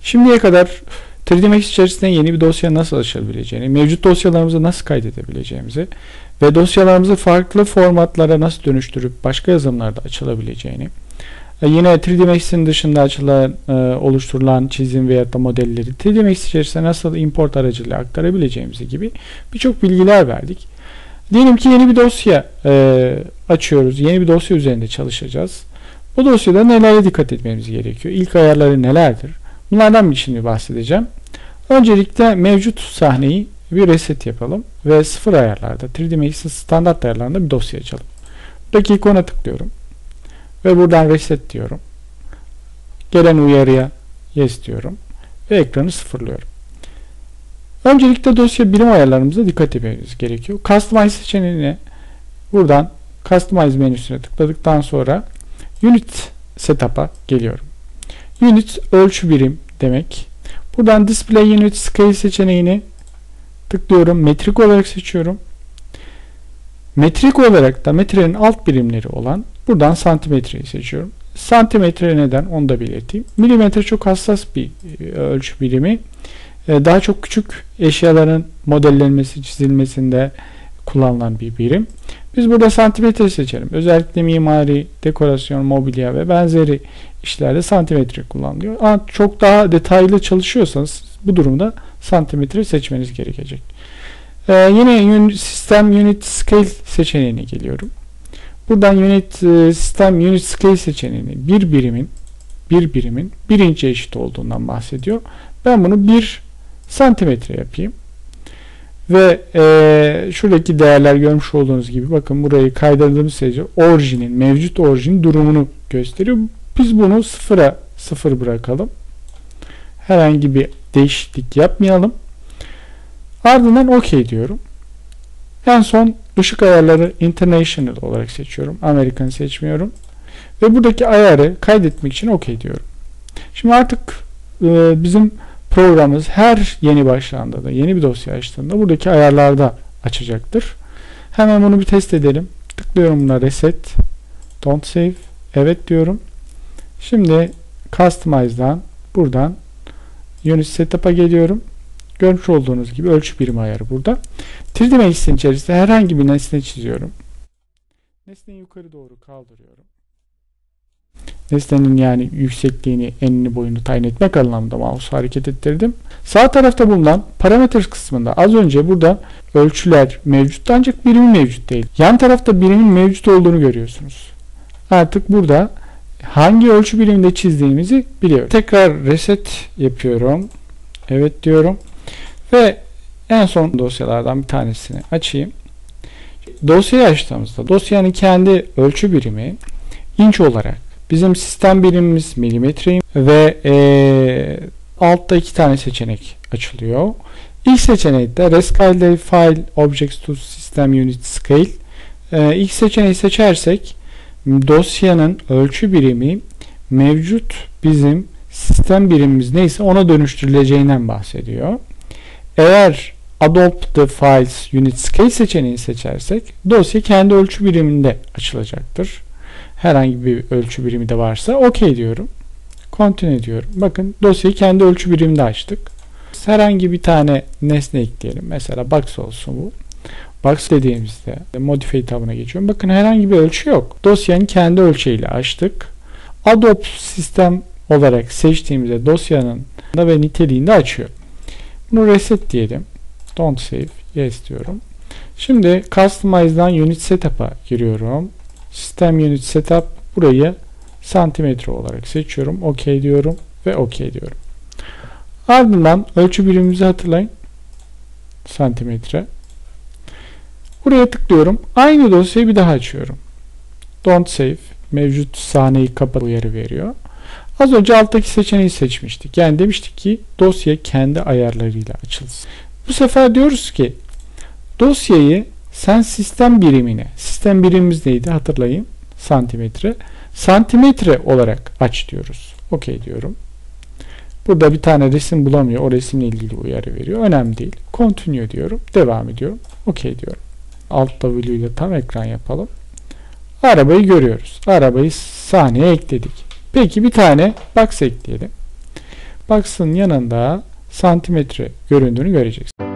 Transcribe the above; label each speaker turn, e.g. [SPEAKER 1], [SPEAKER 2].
[SPEAKER 1] Şimdiye kadar 3D Max içerisinde yeni bir dosya nasıl açabileceğini, mevcut dosyalarımızı nasıl kaydedebileceğimizi ve dosyalarımızı farklı formatlara nasıl dönüştürüp başka yazılımlarda açılabileceğini, yine 3D Max'in dışında oluşturulan çizim veya da modelleri 3D Max içerisinde nasıl import aracılığıyla aktarabileceğimizi gibi birçok bilgiler verdik. Diyelim ki yeni bir dosya açıyoruz. Yeni bir dosya üzerinde çalışacağız. Bu dosyada nelere dikkat etmemiz gerekiyor? İlk ayarları nelerdir? Bunlardan şimdi bahsedeceğim. Öncelikle mevcut sahneyi bir reset yapalım ve sıfır ayarlarda 3D Max'in standart ayarlarında bir dosya açalım. Buradaki ikona tıklıyorum ve buradan reset diyorum. Gelen uyarıya yes diyorum ve ekranı sıfırlıyorum. Öncelikle dosya birim ayarlarımıza dikkat etmemiz gerekiyor. Customize seçeneğine buradan Customize menüsüne tıkladıktan sonra Unit Setup'a geliyorum. Unit ölçü birim demek. Buradan Display Unit Scale seçeneğini tıklıyorum. Metrik olarak seçiyorum. Metrik olarak da metrenin alt birimleri olan buradan santimetreyi seçiyorum. Santimetre neden? Onu da belirteyim. Milimetre çok hassas bir ölçü birimi. Daha çok küçük eşyaların modellenmesi, çizilmesinde kullanılan bir birim. Biz burada santimetre seçelim. Özellikle mimari, dekorasyon, mobilya ve benzeri işlerde santimetre kullanılıyor. Ama çok daha detaylı çalışıyorsanız bu durumda santimetre seçmeniz gerekecek. Yine System Unit Scale seçeneğine geliyorum. Buradan System Unit Scale seçeneğini bir birimin 1 inçe eşit olduğundan bahsediyor. Ben bunu 1 santimetre yapayım. Ve şuradaki değerler görmüş olduğunuz gibi bakın burayı kaydırdığımız sürece mevcut orijinin durumunu gösteriyor. Biz bunu sıfıra sıfır bırakalım. Herhangi bir değişiklik yapmayalım. Ardından OK diyorum. En son ışık ayarları International olarak seçiyorum. Amerikan seçmiyorum. Ve buradaki ayarı kaydetmek için OK diyorum. Şimdi artık bizim programımız her yeni başlandığında da yeni bir dosya açtığında buradaki ayarlarda açacaktır. Hemen bunu bir test edelim. Tıklıyorum buna reset. Don't save. Evet diyorum. Şimdi Customize'dan buradan Unit Setup'a geliyorum. Görmüş olduğunuz gibi ölçü birimi ayarı burada. 3D Max'in içerisinde herhangi bir nesne çiziyorum. Nesneyi yukarı doğru kaldırıyorum. Nesnenin yani yüksekliğini, enini, boyunu tayin etmek anlamında mouse'u hareket ettirdim. Sağ tarafta bulunan Parameters kısmında az önce burada ölçüler mevcut ancak birimin mevcut değil. Yan tarafta birimin mevcut olduğunu görüyorsunuz. Artık burada hangi ölçü biriminde çizdiğimizi biliyorum. Tekrar reset yapıyorum. Evet diyorum. Ve en son dosyalardan bir tanesini açayım. Dosyayı açtığımızda dosyanın kendi ölçü birimi inç olarak bizim sistem birimimiz milimetre ve altta iki tane seçenek açılıyor. İlk seçenekte Rescale File Objects to System Unit Scale. İlk seçeneği seçersek dosyanın ölçü birimi mevcut bizim sistem birimimiz neyse ona dönüştürüleceğinden bahsediyor. Eğer Adopt the Files Unit Scale seçeneğini seçersek dosya kendi ölçü biriminde açılacaktır. Herhangi bir ölçü birimi de varsa OK diyorum. Continue diyorum. Bakın dosyayı kendi ölçü biriminde açtık. Herhangi bir tane nesne ekleyelim. Mesela box olsun bu. Box dediğimizde Modify tabına geçiyorum. Bakın herhangi bir ölçü yok. Dosyanın kendi ölçeğiyle açtık. Adopt sistem olarak seçtiğimizde dosyanın da ve niteliğinde açıyor. Bunu reset diyelim. Don't save. Yes diyorum. Şimdi Customize'dan Unit Setup'a giriyorum. System Unit Setup burayı santimetre olarak seçiyorum. OK diyorum ve OK diyorum. Ardından ölçü birimimizi hatırlayın. Santimetre. Buraya tıklıyorum. Aynı dosyayı bir daha açıyorum. Don't save. Mevcut sahneyi kapat uyarı veriyor. Az önce alttaki seçeneği seçmiştik. Yani demiştik ki dosya kendi ayarlarıyla açılsın. Bu sefer diyoruz ki dosyayı sen sistem birimine, sistem birimimiz neydi hatırlayın, santimetre, santimetre olarak aç diyoruz. OK diyorum. Burada bir tane resim bulamıyor. O resimle ilgili uyarı veriyor. Önemli değil. Continue diyorum. Devam ediyorum. OK diyorum. Alt W ile tam ekran yapalım. Arabayı görüyoruz. Arabayı sahneye ekledik. Peki bir tane box ekleyelim. box'ın yanında santimetre göründüğünü göreceksin.